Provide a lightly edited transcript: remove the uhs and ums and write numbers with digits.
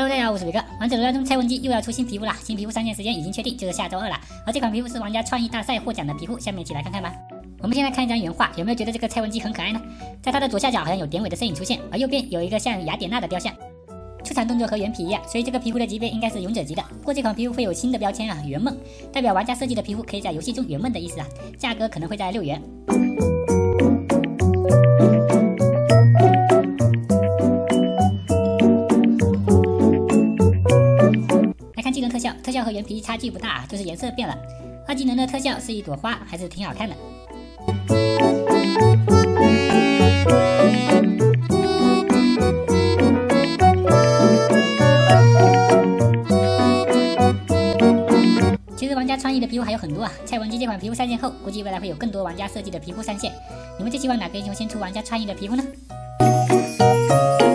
Hello， 大家好，我是伟哥。王者荣耀中蔡文姬又要出新皮肤了，新皮肤上线时间已经确定，就是下周2了。而这款皮肤是玩家创意大赛获奖的皮肤，下面一起来看看吧。我们先来看一张原画，有没有觉得这个蔡文姬很可爱呢？在它的左下角好像有典韦的身影出现，而右边有一个像雅典娜的雕像。出场动作和原皮一样，所以这个皮肤的级别应该是勇者级的。不过这款皮肤会有新的标签啊，圆梦，代表玩家设计的皮肤可以在游戏中圆梦的意思啊。价格可能会在6元。技能特效和原皮差距不大啊，就是颜色变了。2技能的特效是一朵花，还是挺好看的。其实玩家创意的皮肤还有很多啊，蔡文姬这款皮肤上线后，估计未来会有更多玩家设计的皮肤上线。你们最希望哪个英雄先出玩家创意的皮肤呢？